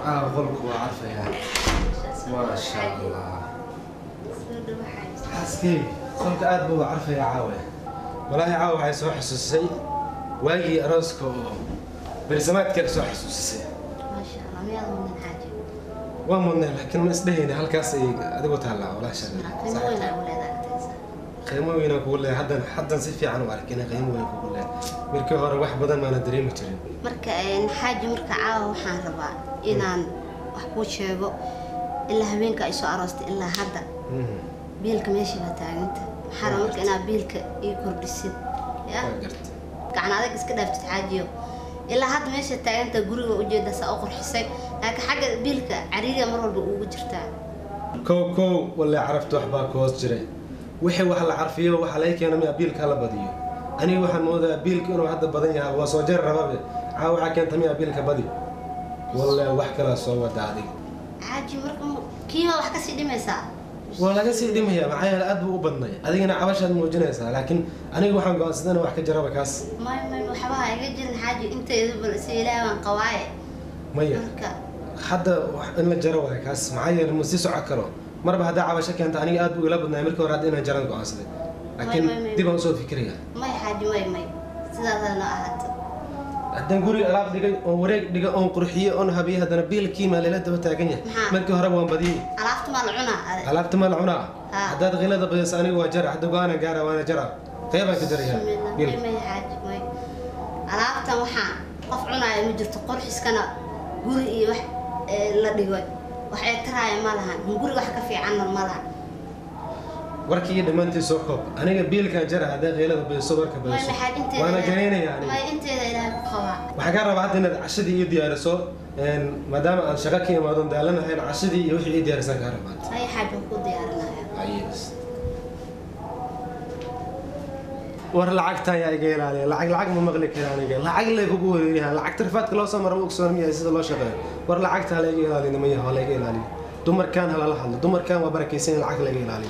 غلق وعارفة يعني ما شاء الله حاسكي خلق آد بو عارفة يا عاوي والله عاوي هاي سو حسوسي واجي أراسكو برسمات كيف سو حسوسي ما شاء الله مياه من الحاجة ومن لكن ما اسبهيني هالكاس أدقو تهلا ولا شيء قيمة وين أولادك تنسى قيمة وين أقول له حدا سيفي عن واركنا قيمة وين أقول له مركي غير واحد بدل ما ندري مترين مركا حاجة مركا عاوي وحان ربا إنان وحكو شيبو إلا هبينك أيسو أراستي إلا هذا بيلك ماشي بتاعنت حرامك أنا بيلك يكور بالسد يا كان هذاك إسكده بتتعاجيو إلا هذا ماشي بتاعنت جوري وجد سأقر حسين لكن حاجة بيلك عريضة مرة بوجرتها كو ولا عرفت وحبا كوس جري وحي وحلا عرفيه وحلايك أنا ما بيلك هلا بديو أنا وحن مودا بيلك إنه هذا بدنيا وصوجر ربابي عاو حكي أنت ميا بيلك بدي ولا وحكي لا صوّد هذه عاجي مركم كيما وحكي سيدي مسا ولا قصي دي مهي معايا الأدب وبدني هذه أنا عباشة موجنة لكن أنا وحن قاصدنا وحكي جربة كاس ما وحبها يجي حاجة أنت يذبل سيلا من قواعد مية حدا إن الجربة كاس معايا المسيس عكره مرة هذا عباشة كانت أنا أدب ولا بدنا أمريكا وراد إنها جربة قاصدة لكن دي بنصور فكرية ما حاجة ما سيدا أنا أحد هذا نقول ألعاب دقيقة وريك دقيقة أون قرحية أون هبية هذا نبيل كيما ليلة وتاجنية ملك هرب وان بدي عرفت مال عنا عرفت مال عنا هذا غلظة بس أنا وجرى هذا قانا جرى وأنا جرى كيف كدريها ما حاجة ما عرفت وحان قف عنا مجرد قرح سكنا قولي وح لا دقيقة وح ترى مالها نقول وح كفي عنا المالها وركي دمانتي سوكوب أنا قبيل كان جرى هذا غيره بيصور كبير وأنا جرينا يعني ما أنت إلى قوا وحكار بعد إن عشدي يدي رسول إن مدام الشقاكي ما دون دالنا هين عشدي يروح يدي رسول كهرباء أي حاجة نقول ديارنا أي بس ورلعقتها يا جيل عليه لعق ما مغلق يعني جيل لعق اللي يقول يعني لعق ترفات كلا سمر وكسر مية يزيد الله شغال ورلعقتها لا جيل عليه نمية ولا جيل عليه دمر كان هلا لحظة دمر كان وبركيسين العق لا جيل عليه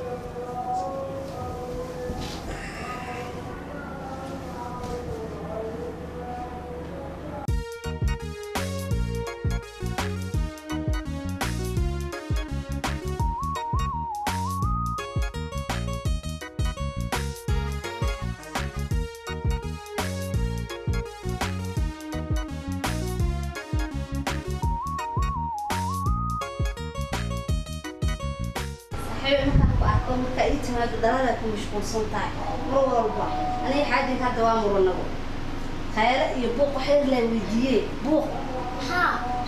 marka ay timaado dalada ku mashquulsan tahay mar walba anay xaajin hadda waa muranago khayra iyo buuq xeer la weydiiyay buuq ha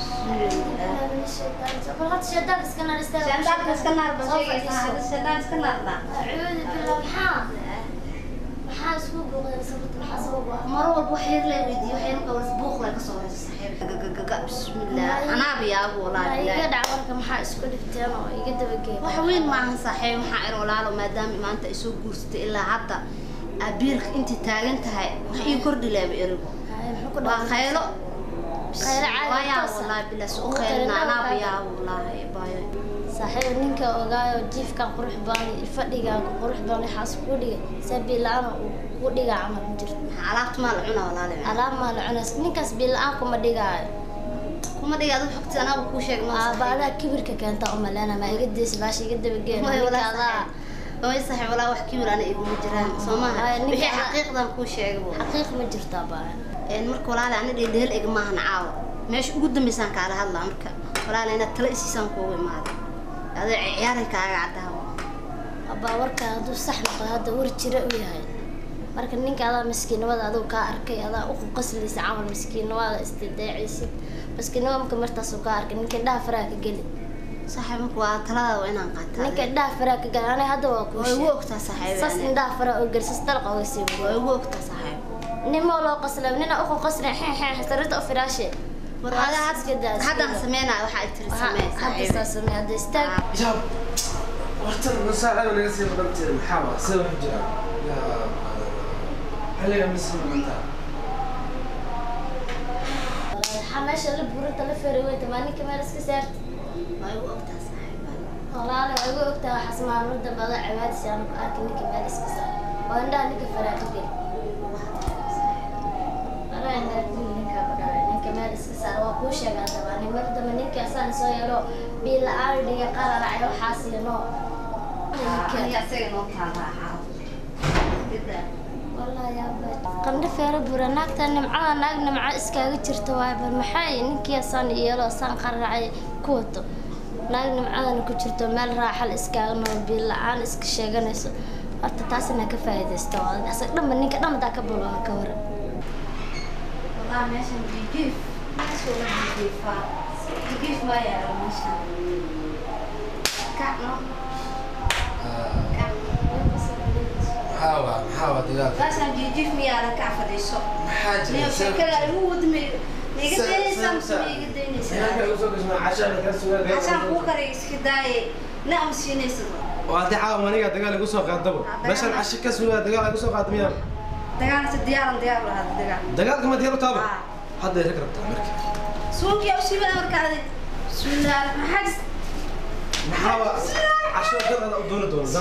قلت شداد اسكنر استوى شداد اسكنر بس شداد اسكنر لا اعوذ بالله maxaa isku buuqday sababta maxaa sababa mar walba xeer la weydiiyo xeer ka wada buuq la ka soo haysto saxiib bismillah ana biyaabo walaal iga dhacarka maxaa isku dhifteen oo iga dabageey wax weyn ma ahan saxiib waxa ay walaalo maadaama maanta ay soo guursatay ilaa hadda abiirka inta taagan tahay wax ii kordhi leeyahay erigo waa khaylo khaylo caadi والله بلا سوق خيرنا أنا بيا والله باي صحيح إنك أوجاي وجيف كان قرح باني الفريق قرح باني حاسب كودي سبي الآن كودي عمل مجرد علاقة ما العنا ولا لا علاقة ما العنا إنك سبي الآن كم دقيقة كم دقيقة هذا حكت أنا بكوشة ما بعدها كبر كانت أمل أنا ما يقدس باش يقد بجين ما ولا هو يصحي ولا واحد كبر أنا يقول مجرد سماه بحي حقيقة بكوشة حقيقة مجرد طبعا marka walaal aan dheel igma han caaw meesh ugu dambeysaan ka ala hadla marka walaal ina tala isiisan ku imaado aday ciyaaray kaaga cadaawo aba warka hadu sax noqdo hada war jira u yahay marka ninka ada miskiinada adoo ka arkay ada u qaslaysa camal miskiinada istidaacaysid miskiinada marka martaas oo ka arkay ninka dhaafraa ka gali صاحبك وطلعوا وين انقطع ninka dhaafraa ka gali ana hada waa ku sheegay waqta saaxiib sas dhaafraa oo garsas dalqa oo sii waqta saaxiib نمو لو قسلم ننا أخو قسنا حين حسرت أفراشة هذا عاد كده هذا سمينا واحد ترسمه هذا سمي هذا استاج جاب ورتن مساعدة أنا قصدي بدمت المحاولة سوي حجرة يا هل يا مسلم أنت حماش اللي بورت اللي في روي تماني كمان اسكسرت ما هو وقتها صاحب والله أنا هو وقتها حسمع نود بضع عباد سيانو أكل كمان اسكسر وعندها نك فرات كده أنا عندي كمان اسكسر وأكوش يا جماعة أنا مرة من asaan soo yelo biil aan dhiga qararac waxaas yano aniga asaga noo taala والله يا بنت قمنا في ربنا ناقتنا نمعة مع إسكاجي ترتواي بالمحاي نكيا صان يلا صان قرعي كوتو ناقنا معانا نكترتو مال راح الإسكاجنا بالله عن إسك شجنا يسو أرتاسنا كفاية استوى أصلا لما نيك لما ذاك بلوها كور والله ماشي بيجيف ماشي ولا بيجيف ما يعرف ماشي كأنه محاوة دقاق لازم بيجيف ميارا كعفة ديسو حاجة نيو شكلها المود عشان بوكري اسكداي نعم سينيسو وهذه عاوة منيقة دقاق لقو سوق قدبو باش العشي كسوها دقاق لقو سوق قدم يا دقاق ديار هذا دقاق ما ديارو طابع هذا يركب تامرك سوق يا وشي بلا مركادي بسم الله الرحمن الرحيم محاوة عشان دقاق دون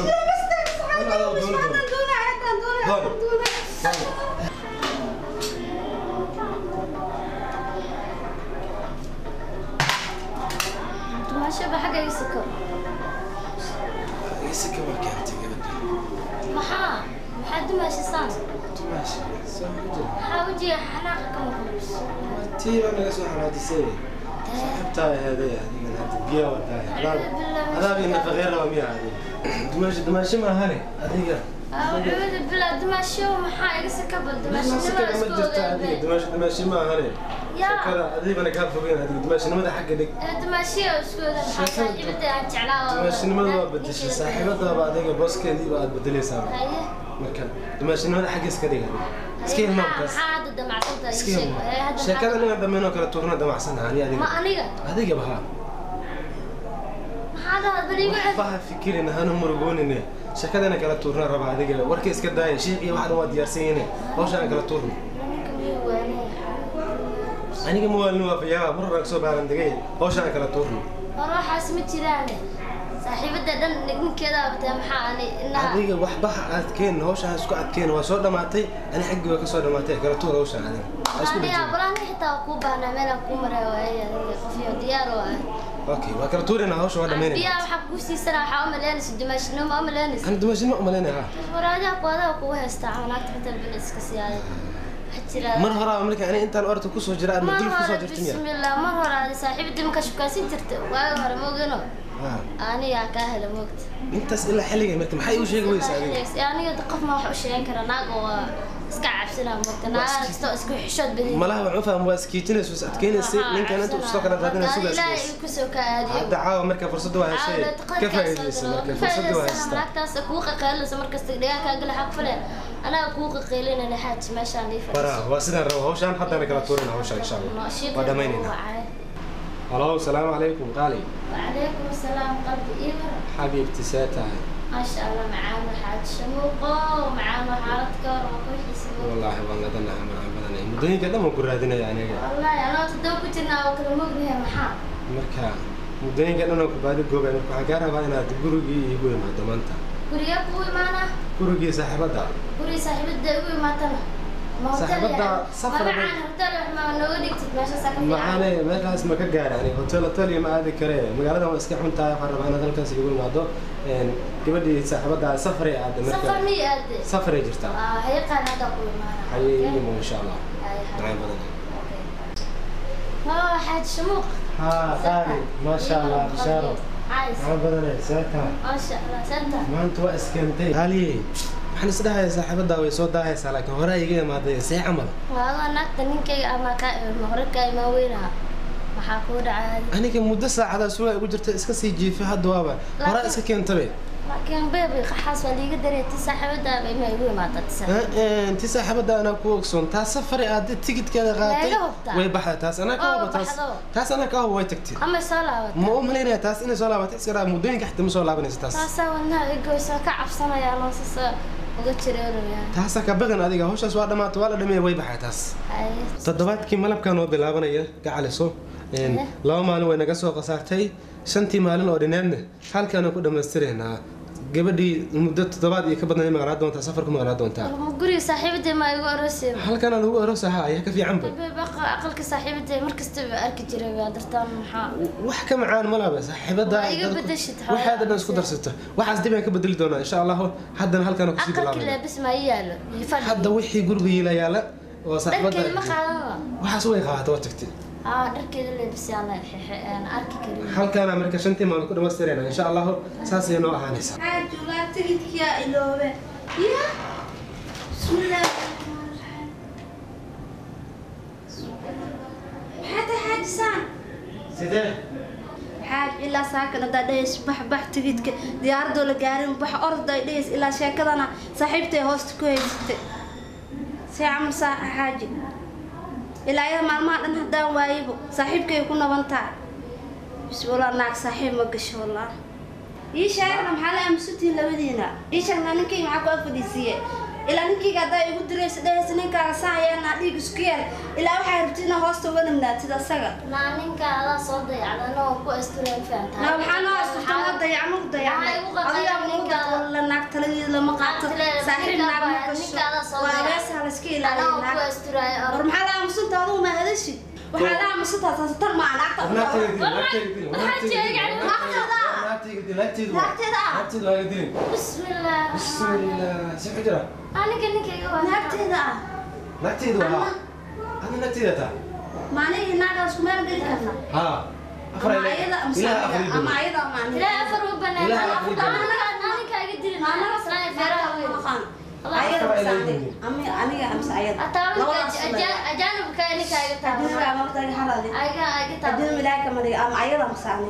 ما شبه حاجة يسكر ما كانت محا حد ماشي صان ماشي حاوجي حناقكم خلص تي انا اسمع هذه سي صاحبتها هذه يعني من هذه البيئة والتاي هذا بينا غير رمية هذه دماشي ما هني هذه أعوذ بالله دمشق ومحا يسكر دماشي ما هني كذا هذه انا قاعد فوقين هذه دماشي نمد حق ديك دمشق وسكوت حتى جبت أجعلها دماشي نمد بدش صاحبتها بعدين بوس كذي بعد بدلي سام مركب دماشي نمد حق اسكدي سكين ما بس هذا دمع صوته سكين شكلها انا دمينو كلا تورنا دمع سنه هذه ما أنيقة هذه جبهها هذا بريء waxba fikirin ahaan murugoonine shakadana kala tuurna raba adiga warkii iska daayay sheekii waxa waa diyaarsanayeen hawshan kala tuurna aniga mawaalnu waa fiyaa marra soo baaran dagay hawshan kala tuurna روح اسمي تيراني صاحبتها دن نكدا بتا maxaani inaa adiga waxba adkeen hawshan isku adkeen waa soo dhamaatay ani xaqi waa ka soo dhamaatay kala tuur hawshan adiga isku dhigay balan xitaa ku baana meel ku maray waaya qofiyo diyaar waa اوكي waa kala tuurina hawshan waa dhameynay biya waxa ku siisana waxa u maleynaysa dimaashino ma maleynaysa aan dimaashino ma maleynayha waraada qooda ku heesta canaagta inta bil iska siyaay mar hore markii aan intaan orto ku soo jiraa ma dil ku soo jirtay bismillah mar hore saaxiibtii ma ka shukaasin jirtay waa hore moogano aniga ka hela moogta intaas ilaa xilliga markii maxay u sheegi weysaa adiga aniga qof ma wax u sheegan kara naag oo iska cabsana moogta naag isku xishood badin malaha waxu faham waa iskiitinayso adkeynaysa ninkan inta uu soo kala daadinayso ilaahay ku soo kaadiyo hadda caawa marka fursad waa heshay ka faa'iideyso marka fursad waa hestaa naagtaas ku qaqaylayso markasta dhigaanka gal xaq fale ana ku qaqaylina xaaj meeshaan dhifay bara waa sidaan rabo hawshan hadda kala tuurina hawshan insha Allah waa dhameynayna hello السلام عليكم قالي وعليكم السلام قلبي إيمر حبيبتي ساتها ما شاء الله معانا حاج شموقه ومعانا حالتك وكل شيء والله والله دنا معنا بدنا مدني كده ما كرادنا يعني والله أنا تدوك كنا وكلموكني يا محام مركا مدني كده أنا كبادي جوبا أنا كحجارة بعدين أتجرجي يقول ما دمنتا كوريا كوي معنا كورجي صاحبتها كوري صاحبتها يقول ما تنا صاحبتها سفر معانا هوتيل ما نوديك تتمشى ساكن معانا ما كاس ما كجار يعني هوتيل ما هذه كره مقالة ما اسكح من تاي خرب أنا ذلك يقول ما دو كبدي صاحبتها سفري عاد سفر مي أدي سفري جرتا هي قاعدة تقول معنا هي إن شاء الله نعم بدنا ها حاج شموق ها خالد ما شاء الله بشارة نعم بدنا ساتها ما شاء الله سنتها ما أنت واسكنتي هالي waxaan isdhahay saaxiibada way soo daahaysaa laakiin hore iga imaaday see camal والله naagta ninkayga ama ka horka ima weynaha maxaa ku dhacay aniga muddo saacada suuqa ugu jirta iska sii jiifay hadda waaba hore iska keentay laakiin beebi qaxas waa liiga dareetay saaxiibada ima igu imaaday inta saaxiibada ana ku ogsoon taas safari aad tigidkeeda qaatay way baxday taas ana ka wada taas ana ka way tagtay ama soo laabatay ma u maleynaya taas inay soo laabatay iska raa muddooyinka xigta ma soo laabanaysa taas taas wana igoosa ka cabsanaya loosasa uga jireeraya taas ka badan adiga hawshaas waa dhamaatay waa la dhameeyay way baxay taas toddobaadkii malabkan oo bilaabanaya gacaliso laba maalin way naga soo qasaartay shantii maalin oo dhinaadna halkaan ku dhamaystiraynaa gabadhii muddo toddobaad iyo ka badan ay maqnaa doontaa safar ku maqnaa doontaa guriga saaxiibada ma igu aroosay halkaan lagu aroosaha ayaa ka fiican ba beebi aqalka saaxiibada markasta arki jiray waa dartaan maxaa wax ka macaan ma laha saaxiibada iga bedeshid waxaad dhan isku darsato waxaas dib aan ka bedeli doonaa insha Allah haddana halkan ku sii bilaabay aqalka bas ma yaalo hadda wixii guriga yaala oo saaxiibada ma qaadana waxaas way qaadato waa tagtay dharkeeda leebis yalla aan arki karin halkan marka shantii maalin ku dhameystirayna insha Allah saas ay noo ahaanaysa julaad tigidkiya iloobe ya bismillah hada hadisan sidee حاج إلا ساكن دا ديس بح تجدك ديار دول جارين بح أرض دا ديس إلا شاكدنا صاحبتي هوست كويست سيعمل حاج إلا يا ماما أنا هدا وايبو صاحبك يكون بنتع بس والله ناك صاحب ما قش والله يشاركنا محل أمسوتي لبدينا يشاركنا نكى معك أفديسية إلا نكى قاعد يقول درس نكى ساعة ناديك سكير إلا وحاربتنا هوست ونمنا تدا سجى نانينka ala soo dayacdana oo ku asturan faanta ما بحنا أستوى ضيعنا أضيع ولا ناك تلي لما قعدت ساحر ناك وبس على سكيل على ku asturay ورمحلا مسنت هذا ما هذا الشيء وحلا مسنت هذا مع ناك بسم الله بسم الله سحجرة أنا كنك أنا نتيجة ما نيجي ناقص كمان قلت كنا ها أما أيضا أما أيضا ما لا أفرق بنا أنا كأجدر أنا سنة فرا أيضا أنا أمس أيضا أجانب كأني كأجدر أنا ما بتاعي حلالي أدين ملاك ما دي أما أيضا مساني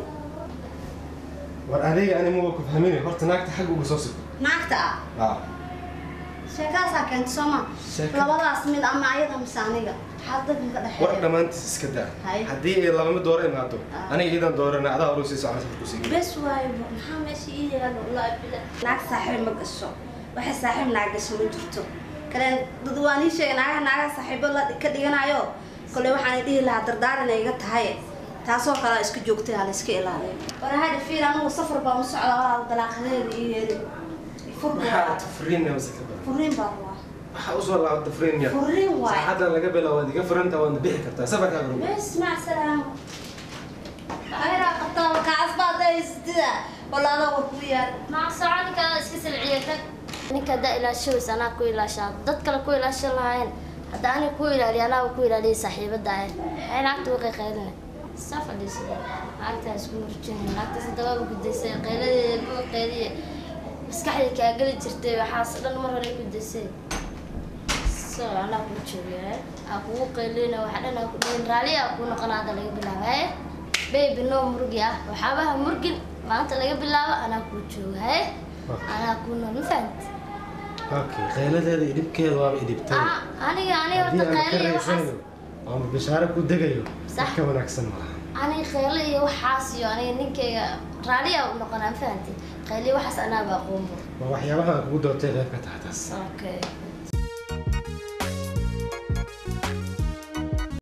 وأنا أنا مو بفهميني قلت ناقت حق وقصصك ناقتة sheekaasaa keenta sooma labadaas mid ama ayada misaaniga xadad ka dhaxeeyo war dhamaantiis iska daa haddii ay laba mid dooro imaado aniga iidan doorana adaa hore sii socon ku sii bes waayo maxaa meesha ii yaalo la bila naag saaxiib ma gasho waxa saaxiib naag gasho ma jirto kaleen dad waan ii sheegay naaga saaxiibo la ka dhiganayo kale waxaan dhihi lahaa dardaaran ay iga tahay taasoo kala isku joogtay hal iska ilaaliyo war hada fiir anigu safar baan u socdaa dalaaqadeeda ii yeeri waxaa tafriin ama sakaba فرين برا waxa usoo laabta tafriin ya فرين واي saacada laga bilaabo diga furanta waan bixi kartaa safarka garu بس مع السلامة أنا قطعت كعصبة دايستها ولا أنا وكويا مع صعانك اسكسل عيتك ninka da ila shows ana ku ila shaad dad kale ku ila shalahayn hada ani ku ila ana ku ila li saaxiibada ay naagtu qeexeedna safadis aagta isku murjin naagta sadaba gudaysay qeeladeeda buu qeeliye maskaxdii ka gali jirtay waxaas dhan mar hore ku daysay soo ana ku joogay aku qeelina waxa dhan ku dhin raali aku noqonaada laga bilaabay baby no murgiya waxaabaha murgin maanta laga bilaabo ana ku joogay ana ku nolfant اوكي qeeladeeda idibkeeda waa idibtay aniga wada qeelay waxaas ama bishaara ku degayo ka wanaagsan ma aniga qeelay iyo waxaas iyo aniga ninkeyga raaliya u noqonaan fahanti qeelay waxaas ana baa qoombo waxyaabaha kugu doortay qeybka taxtaas okay